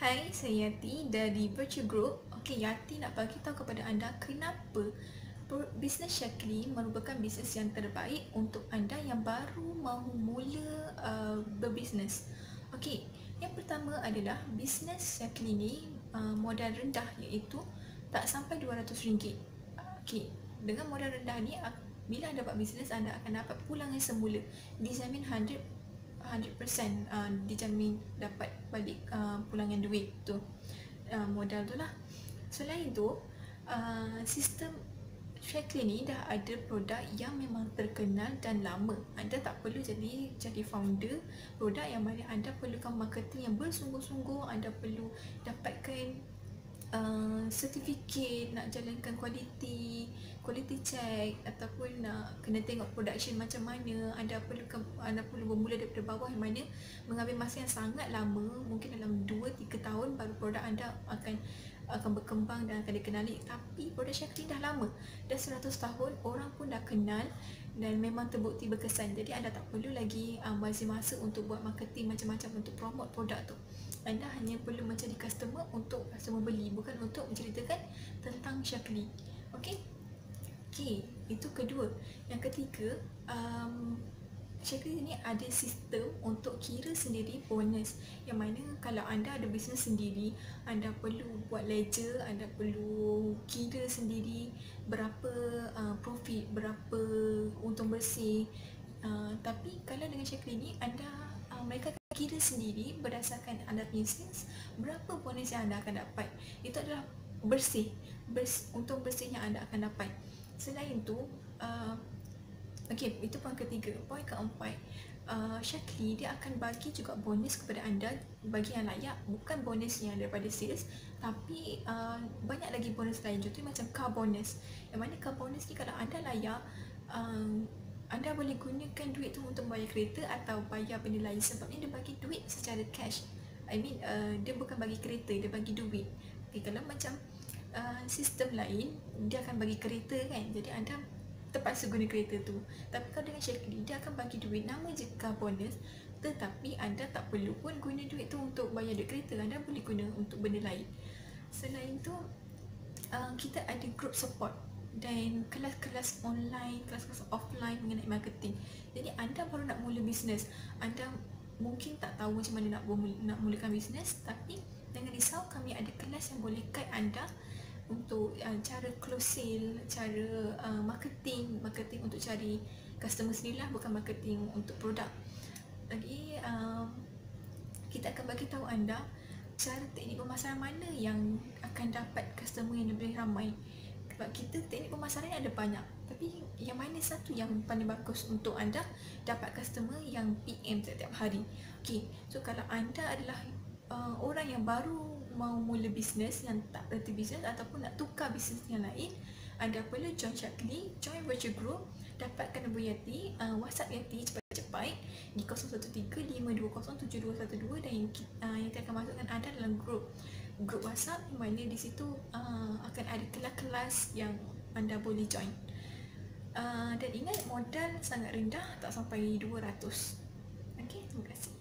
Hai, saya Yati dari Virtue Group. Okey, Yati nak bagi tahu kepada anda kenapa bisnes Shaklee merupakan bisnes yang terbaik untuk anda yang baru mahu mula berbisnes. Okey, yang pertama adalah bisnes Shaklee ni modal rendah, iaitu tak sampai RM200. Okey, dengan modal rendah ni bila anda buat bisnes, anda akan dapat pulangan semula, dijamin 100% dijamin dapat balik pulangan duit tu, modal tu lah. Selain tu, sistem Shaklee ni dah ada produk yang memang terkenal dan lama. Anda tak perlu jadi founder produk yang mana anda perlukan marketing yang bersungguh-sungguh. Anda perlu dapatkan sertifikat, nak jalankan quality check, ataupun nak kena tengok production macam mana. Anda perlu bermula daripada bawah, yang mana mengambil masa yang sangat lama, mungkin dalam 2-3 tahun baru produk anda akan berkembang dan akan dikenali. Tapi produk Shaklee dah lama, dah 100 tahun, orang pun dah kenal dan memang terbukti berkesan. Jadi anda tak perlu lagi bazir masa untuk buat marketing macam-macam untuk promote produk tu. Anda hanya perlu mencari customer untuk customer beli, bukan untuk menceritakan tentang Shaklee. Okey, itu kedua. Yang ketiga, Shaklee ni ada sistem untuk kira sendiri bonus, yang mana kalau anda ada bisnes sendiri, anda perlu buat ledger, anda perlu kira sendiri berapa profit, berapa untung bersih. Tapi kalau dengan Shaklee ni, mereka akan kira sendiri berdasarkan anda punya sales, berapa bonus yang anda akan dapat. Itu adalah untung bersih yang anda akan dapat. Selain tu, itu poin ketiga. Poin keempat, Shaklee dia akan bagi juga bonus kepada anda bagi yang layak. Bukan bonus yang daripada sales, tapi banyak lagi bonus lain. Contohnya macam car bonus, yang mana car bonus ni kalau anda layak, anda boleh gunakan duit tu untuk bayar kereta atau bayar benda lain, sebabnya dia bagi duit secara cash. Dia bukan bagi kereta, dia bagi duit. Kalau macam sistem lain, dia akan bagi kereta kan, jadi anda terpaksa guna kereta tu. Tapi kalau dengan Shaklee, dia akan bagi duit, nama je car bonus, tetapi anda tak perlu pun guna duit tu untuk bayar duit kereta, anda boleh guna untuk benda lain. Selain tu, kita ada group support dan kelas-kelas online, kelas-kelas offline mengenai marketing. Jadi anda baru nak mula bisnes, anda mungkin tak tahu macam mana nak mulakan bisnes, tapi jangan risau, kami ada kelas yang boleh guide anda untuk cara close sale, cara marketing untuk cari customer sendiri lah, bukan marketing untuk produk. Lagi kita akan bagi tahu anda cara teknik pemasaran mana yang akan dapat customer yang lebih ramai. Sebab kita teknik pemasaran ada banyak, tapi yang mana satu yang paling bagus untuk anda dapat customer yang PM setiap hari. Okey, so kalau anda adalah orang yang baru mau mula bisnes, yang tak berhenti bisnes ataupun nak tukar bisnes yang lain, anda perlu join Shaklee, join Virtue Group, dapatkan nombor Yati, WhatsApp Yati cepat-cepat di 0135207212, dan Yati akan masukkan anda dalam grup WhatsApp, yang mana di situ akan ada kelas-kelas yang anda boleh join. Dan ingat, modal sangat rendah, tak sampai 200. Okey, terima kasih.